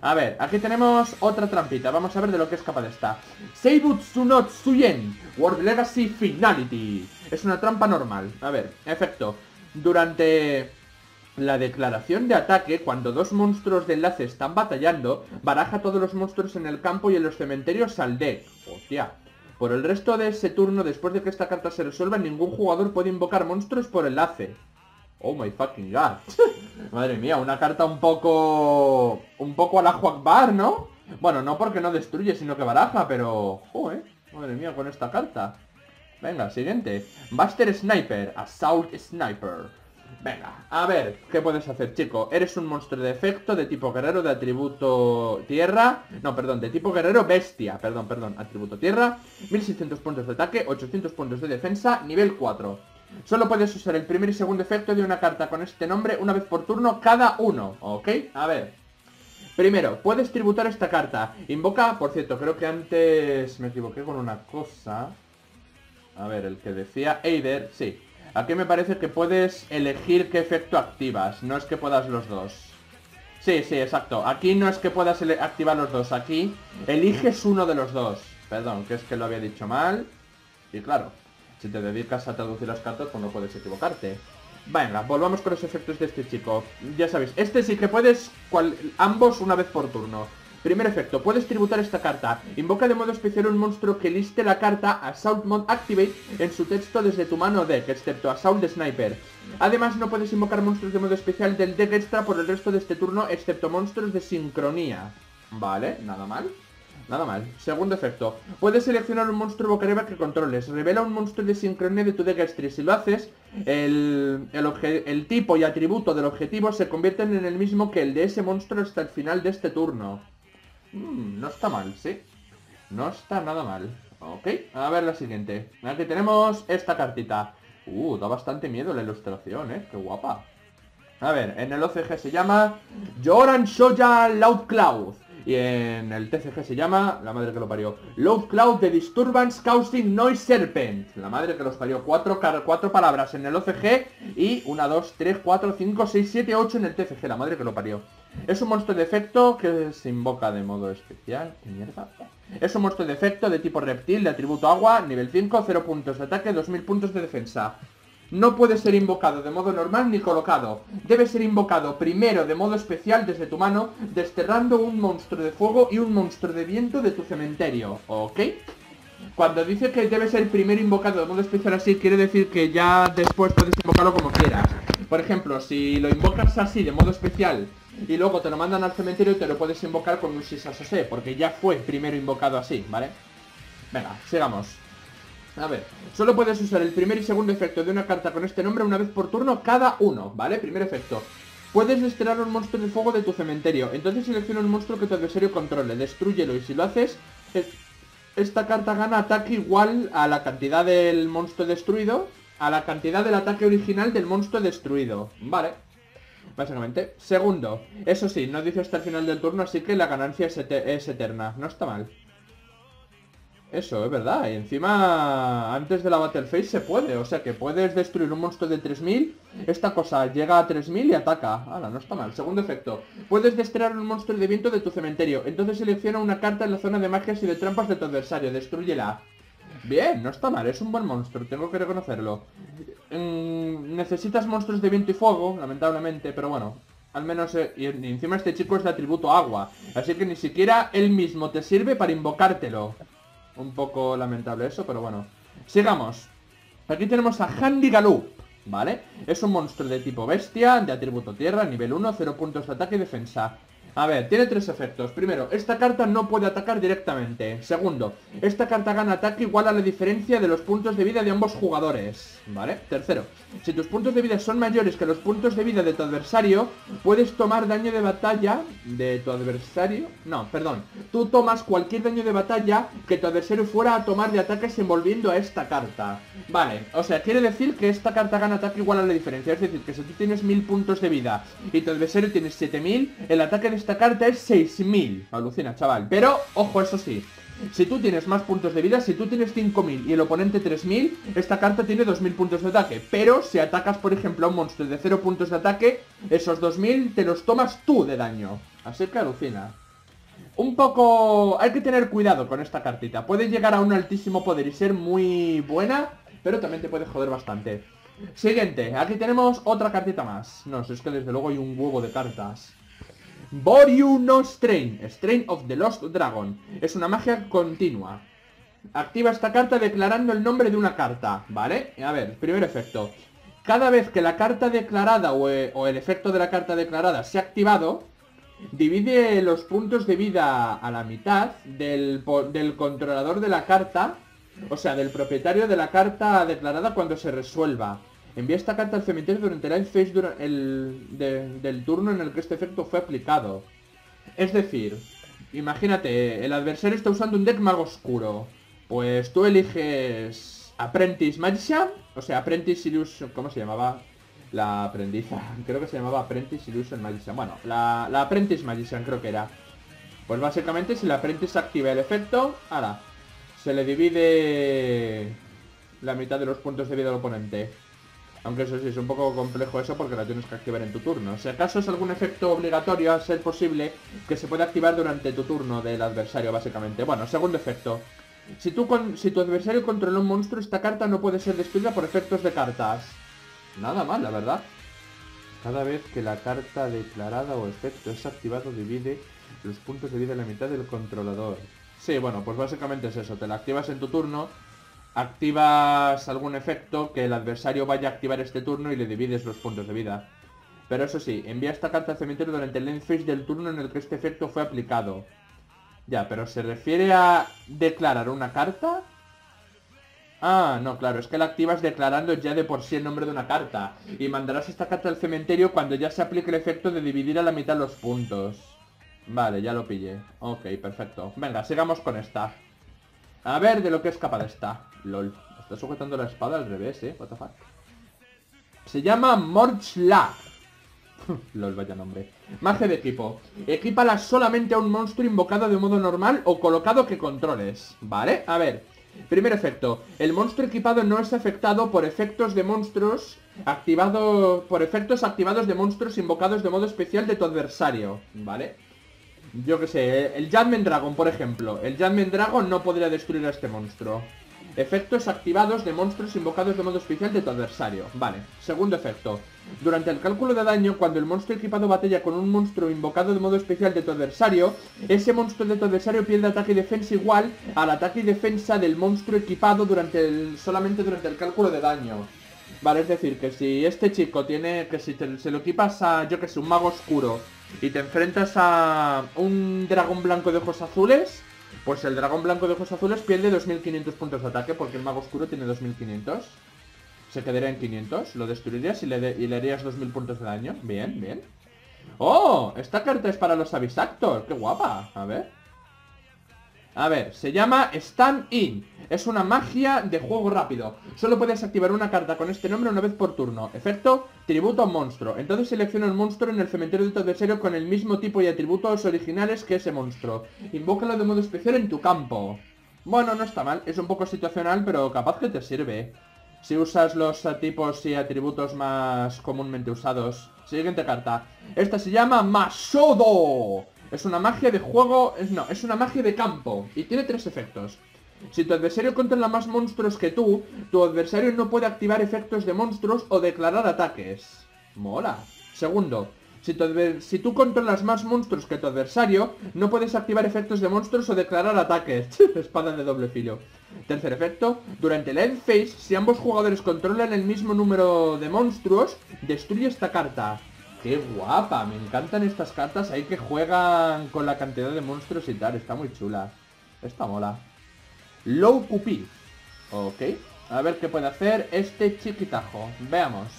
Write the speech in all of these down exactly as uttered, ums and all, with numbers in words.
A ver, aquí tenemos otra trampita. Vamos a ver de lo que es capaz esta. Seibutsu no Tsuyen World Legacy Finality. Es una trampa normal. A ver, efecto. Durante la declaración de ataque, cuando dos monstruos de enlace están batallando, baraja todos los monstruos en el campo y en los cementerios al deck. Hostia. Por el resto de ese turno, después de que esta carta se resuelva, ningún jugador puede invocar monstruos por enlace. Oh my fucking god. Madre mía, una carta un poco... Un poco a la Huakbar, ¿no? Bueno, no porque no destruye, sino que baraja, pero... Joder, madre mía, con esta carta. Venga, siguiente. Buster Sniper, Assault Sniper. Venga, a ver, ¿qué puedes hacer, chico? Eres un monstruo de efecto de tipo guerrero de atributo tierra. No, perdón, de tipo guerrero bestia. Perdón, perdón, atributo tierra. mil seiscientos puntos de ataque, ochocientos puntos de defensa, nivel cuatro. Solo puedes usar el primer y segundo efecto de una carta con este nombre una vez por turno cada uno, ¿ok? A ver. Primero, puedes tributar esta carta. Invoca, por cierto, creo que antes me equivoqué con una cosa. A ver, el que decía Eider, sí. Aquí me parece que puedes elegir qué efecto activas, no es que puedas los dos. Sí, sí, exacto. Aquí no es que puedas activar los dos, aquí eliges uno de los dos. Perdón, que es que lo había dicho mal. Y claro, si te dedicas a traducir las cartas, pues no puedes equivocarte. Venga, volvamos con los efectos de este chico. Ya sabéis, este sí que puedes cual, ambos una vez por turno. Primer efecto, puedes tributar esta carta. Invoca de modo especial un monstruo que liste la carta Assault Mod Activate en su texto desde tu mano deck, excepto Assault Sniper. Además, no puedes invocar monstruos de modo especial del deck extra por el resto de este turno, excepto monstruos de sincronía. Vale, nada mal. Nada mal. Segundo efecto. Puedes seleccionar un monstruo boca arriba que controles. Revela un monstruo de sincronía de tu deck extra. Si lo haces, el, el, el tipo y atributo del objetivo se convierten en el mismo que el de ese monstruo hasta el final de este turno. Mm, no está mal, ¿sí? No está nada mal. Ok, a ver la siguiente. Aquí tenemos esta cartita. Uh, da bastante miedo la ilustración, ¿eh? Qué guapa. A ver, en el O C G se llama Joran Shoya Loud Cloud. Y en el T C G se llama, la madre que lo parió, Loud Cloud de Disturbance Causing Noise Serpent. La madre que los parió. Cuatro, cuatro palabras en el O C G y una, dos, tres, cuatro, cinco, seis, siete, ocho en el T C G. La madre que lo parió. Es un monstruo de efecto que se invoca de modo especial. ¿Qué mierda? Es un monstruo de efecto de tipo reptil, de atributo agua, nivel cinco, cero puntos de ataque, dos mil puntos de defensa. No puede ser invocado de modo normal ni colocado. Debe ser invocado primero de modo especial desde tu mano, desterrando un monstruo de fuego y un monstruo de viento de tu cementerio. ¿Ok? Cuando dice que debe ser primero invocado de modo especial así, quiere decir que ya después puedes invocarlo como quieras. Por ejemplo, si lo invocas así de modo especial y luego te lo mandan al cementerio, te lo puedes invocar con un Shisasose, porque ya fue primero invocado así, ¿vale? Venga, sigamos. A ver, solo puedes usar el primer y segundo efecto de una carta con este nombre una vez por turno cada uno, ¿vale? Primer efecto. Puedes desterrar un monstruo de fuego de tu cementerio. Entonces selecciona un monstruo que tu adversario controle, destrúyelo y si lo haces, esta carta gana ataque igual a la cantidad del monstruo destruido, a la cantidad del ataque original del monstruo destruido, ¿vale? Básicamente. Segundo, eso sí, no dice hasta el final del turno, así que la ganancia es, es eterna. No está mal. Eso, es verdad, y encima antes de la Battle Phase se puede, o sea que puedes destruir un monstruo de tres mil, esta cosa llega a tres mil y ataca. Ahora, no está mal. Segundo efecto, puedes desterrar un monstruo de viento de tu cementerio, entonces selecciona una carta en la zona de magias y de trampas de tu adversario, destrúyela. Bien, no está mal, es un buen monstruo, tengo que reconocerlo. Mm, necesitas monstruos de viento y fuego, lamentablemente, pero bueno, al menos, eh, y encima este chico es de atributo agua, así que ni siquiera él mismo te sirve para invocártelo. Un poco lamentable eso, pero bueno. Sigamos. Aquí tenemos a Handy Galoop, ¿vale? Es un monstruo de tipo bestia, de atributo tierra, nivel uno, cero puntos de ataque y defensa. A ver, tiene tres efectos. Primero, esta carta no puede atacar directamente. Segundo, esta carta gana ataque igual a la diferencia de los puntos de vida de ambos jugadores, ¿vale? Tercero, si tus puntos de vida son mayores que los puntos de vida de tu adversario, puedes tomar daño de batalla de tu adversario. No, perdón. Tú tomas cualquier daño de batalla que tu adversario fuera a tomar de ataques envolviendo a esta carta. Vale, o sea, quiere decir que esta carta gana ataque igual a la diferencia. Es decir, que si tú tienes mil puntos de vida y tu adversario tiene siete mil, el ataque de esta carta es seis mil. Alucina, chaval. Pero, ojo, eso sí, si tú tienes más puntos de vida, si tú tienes cinco mil y el oponente tres mil, esta carta tiene dos mil puntos de ataque. Pero si atacas, por ejemplo, a un monstruo de cero puntos de ataque, esos dos mil te los tomas tú de daño. Así que alucina. Un poco... Hay que tener cuidado con esta cartita. Puede llegar a un altísimo poder y ser muy buena, pero también te puede joder bastante. Siguiente, aquí tenemos otra cartita más. No, es que desde luego hay un huevo de cartas. Boryu no Strain, Strain of the Lost Dragon. Es una magia continua. Activa esta carta declarando el nombre de una carta, ¿vale? A ver, primer efecto. Cada vez que la carta declarada o, e, o el efecto de la carta declarada se ha activado, divide los puntos de vida a la mitad del, del controlador de la carta, o sea, del propietario de la carta declarada cuando se resuelva. Envía esta carta al cementerio durante el end phase durante el, de, del turno en el que este efecto fue aplicado. Es decir, imagínate, el adversario está usando un deck mago oscuro. Pues tú eliges Apprentice Magician, o sea, Apprentice Illusion... ¿Cómo se llamaba? La aprendiza, creo que se llamaba Apprentice Illusion Magician. Bueno, la, la Apprentice Magician creo que era. Pues básicamente si la Apprentice activa el efecto, ahora, se le divide la mitad de los puntos de vida al oponente. Aunque eso sí, es un poco complejo eso porque la tienes que activar en tu turno. Si acaso es algún efecto obligatorio, a ser posible que se pueda activar durante tu turno del adversario, básicamente. Bueno, segundo efecto. Si, tú con, si tu adversario controla un monstruo, esta carta no puede ser destruida por efectos de cartas. Nada mal, la verdad. Cada vez que la carta declarada o efecto es activado, divide los puntos de vida en la mitad del controlador. Sí, bueno, pues básicamente es eso. Te la activas en tu turno, activas algún efecto que el adversario vaya a activar este turno y le divides los puntos de vida. Pero eso sí, envía esta carta al cementerio durante el end phase del turno en el que este efecto fue aplicado. Ya, pero ¿se refiere a declarar una carta? Ah, no, claro, es que la activas declarando ya de por sí el nombre de una carta. Y mandarás esta carta al cementerio cuando ya se aplique el efecto de dividir a la mitad los puntos. Vale, ya lo pillé. Ok, perfecto. Venga, sigamos con esta. A ver de lo que es capaz esta. LOL. Está sujetando la espada al revés, eh. What the fuck. Se llama Morchlag. LOL, vaya nombre. Magia de equipo. Equípala solamente a un monstruo invocado de modo normal o colocado que controles. ¿Vale? A ver. Primer efecto. El monstruo equipado no es afectado por efectos de monstruos activados... Por efectos activados de monstruos invocados de modo especial de tu adversario. ¿Vale? Yo que sé, el Judgment Dragon, por ejemplo. El Judgment Dragon no podría destruir a este monstruo. Efectos activados de monstruos invocados de modo especial de tu adversario. Vale, segundo efecto. Durante el cálculo de daño, cuando el monstruo equipado batalla con un monstruo invocado de modo especial de tu adversario, ese monstruo de tu adversario pierde ataque y defensa igual al ataque y defensa del monstruo equipado durante el, solamente durante el cálculo de daño. Vale, es decir, que si este chico tiene... Que si te, se lo equipas a, yo que sé, un mago oscuro y te enfrentas a un dragón blanco de ojos azules, pues el dragón blanco de ojos azules pierde dos mil quinientos puntos de ataque porque el mago oscuro tiene dos mil quinientos. Se quedaría en quinientos, lo destruirías y le, de, y le harías dos mil puntos de daño. Bien, bien. ¡Oh! Esta carta es para los Avisactor. ¡Qué guapa! A ver. A ver, se llama Stand In. Es una magia de juego rápido. Solo puedes activar una carta con este nombre una vez por turno. Efecto, tributo a un monstruo. Entonces selecciona un monstruo en el cementerio de tu adversario con el mismo tipo y atributos originales que ese monstruo. Invócalo de modo especial en tu campo. Bueno, no está mal. Es un poco situacional, pero capaz que te sirve. Si usas los tipos y atributos más comúnmente usados. Siguiente carta. Esta se llama Masodo. Es una magia de juego... No, es una magia de campo. Y tiene tres efectos. Si tu adversario controla más monstruos que tú, tu adversario no puede activar efectos de monstruos o declarar ataques. Mola. Segundo, si, tu si tú controlas más monstruos que tu adversario, no puedes activar efectos de monstruos o declarar ataques. Espada de doble filo. Tercer efecto, durante el end phase, si ambos jugadores controlan el mismo número de monstruos, destruye esta carta. ¡Qué guapa! Me encantan estas cartas ahí que juegan con la cantidad de monstruos y tal. Está muy chula. Esta mola. Low Cupid. Ok. A ver qué puede hacer este chiquitajo. Veamos.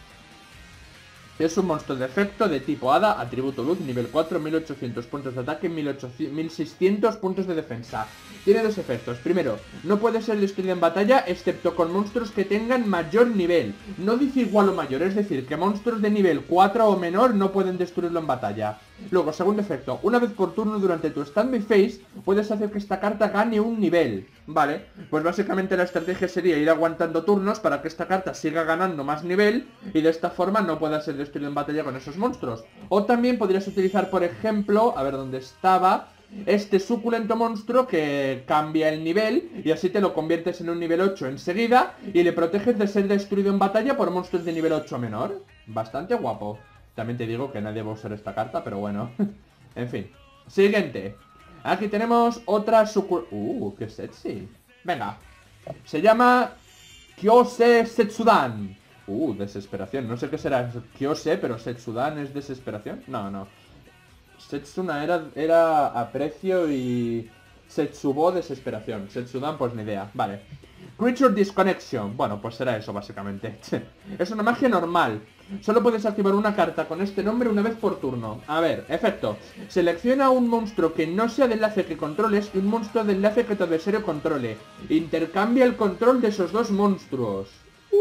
Es un monstruo de efecto de tipo hada, atributo luz, nivel cuatro, mil ochocientos puntos de ataque, mil seiscientos puntos de defensa. Tiene dos efectos. Primero, no puede ser destruido en batalla excepto con monstruos que tengan mayor nivel. No dice igual o mayor, es decir, que monstruos de nivel cuatro o menor no pueden destruirlo en batalla. Luego, segundo efecto, una vez por turno durante tu standby phase, puedes hacer que esta carta gane un nivel. Vale, pues básicamente la estrategia sería ir aguantando turnos para que esta carta siga ganando más nivel y de esta forma no pueda ser destruido en batalla con esos monstruos. O también podrías utilizar, por ejemplo, a ver dónde estaba, este suculento monstruo que cambia el nivel y así te lo conviertes en un nivel ocho enseguida y le proteges de ser destruido en batalla por monstruos de nivel ocho menor. Bastante guapo. También te digo que nadie va a usar esta carta, pero bueno. En fin. Siguiente. Aquí tenemos otra sucul... Uh, qué sexy. Venga. Se llama Kyose Setsudan. Uh, desesperación. No sé qué será Kyose, pero Setsudan es desesperación. No, no. Setsuna era, era aprecio y Setsubo desesperación. Setsudan pues ni idea. Vale. Creature Disconnection. Bueno, pues será eso básicamente. Es una magia normal. Solo puedes activar una carta con este nombre una vez por turno. A ver, efecto. Selecciona un monstruo que no sea de enlace que controles y un monstruo de enlace que tu adversario controle. Intercambia el control de esos dos monstruos.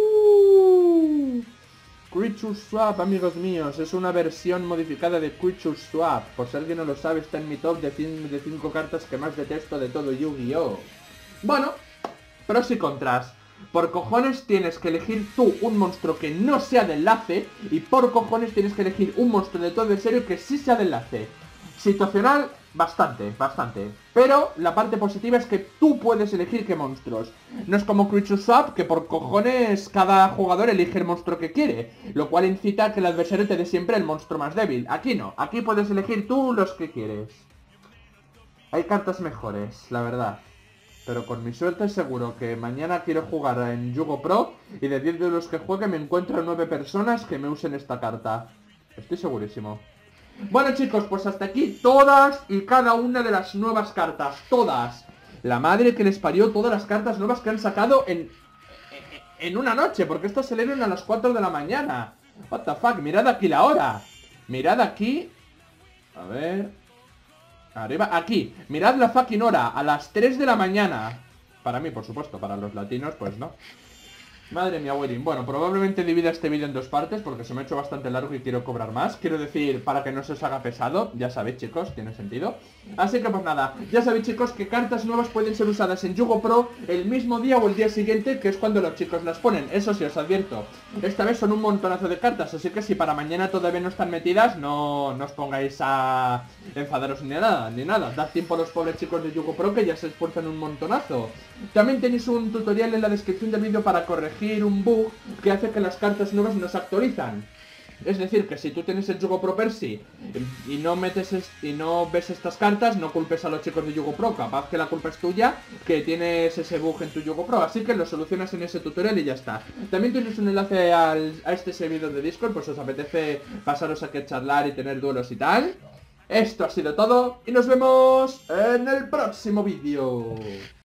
Uh. Creature Swap, amigos míos, es una versión modificada de Creature Swap. Por si alguien no lo sabe, está en mi top de cinco cartas que más detesto de todo Yu-Gi-Oh! Bueno, pros y contras. Por cojones tienes que elegir tú un monstruo que no sea de enlace y por cojones tienes que elegir un monstruo de todo en serio que sí sea de enlace. Situacional, bastante, bastante. Pero la parte positiva es que tú puedes elegir qué monstruos. No es como Creature Swap, que por cojones cada jugador elige el monstruo que quiere, lo cual incita a que el adversario te dé siempre el monstruo más débil. Aquí no, aquí puedes elegir tú los que quieres. Hay cartas mejores, la verdad. Pero con mi suerte seguro que mañana quiero jugar en Yugo Pro y de diez de los que juegue me encuentro nueve personas que me usen esta carta. Estoy segurísimo. Bueno chicos, pues hasta aquí todas y cada una de las nuevas cartas. Todas. La madre que les parió todas las cartas nuevas que han sacado en... En una noche, porque estas se leen a las cuatro de la mañana. What the fuck, mirad aquí la hora. Mirad aquí. A ver... Arriba, aquí, mirad la fucking hora, a las tres de la mañana. Para mí, por supuesto, para los latinos, pues no. Madre mía, Wedding. Bueno, probablemente divida este vídeo en dos partes porque se me ha hecho bastante largo y quiero cobrar más. Quiero decir, para que no se os haga pesado. Ya sabéis, chicos, tiene sentido. Así que pues nada, ya sabéis, chicos, que cartas nuevas pueden ser usadas en Yugo Pro el mismo día o el día siguiente, que es cuando los chicos las ponen. Eso sí, os advierto. Esta vez son un montonazo de cartas, así que si para mañana todavía no están metidas, no, no os pongáis a enfadaros ni nada, ni nada. Dad tiempo a los pobres chicos de Yugo Pro que ya se esfuerzan un montonazo. También tenéis un tutorial en la descripción del vídeo para corregir un bug que hace que las cartas nuevas no se actualizan. Es decir, que si tú tienes el Yugo Pro Percy y no metes y no ves estas cartas, no culpes a los chicos de Yugo Pro, capaz que la culpa es tuya, que tienes ese bug en tu Yugo Pro, así que lo solucionas en ese tutorial y ya está. También tienes un enlace al, a este servidor de Discord, pues os apetece pasaros aquí a charlar y tener duelos y tal. Esto ha sido todo y nos vemos en el próximo vídeo.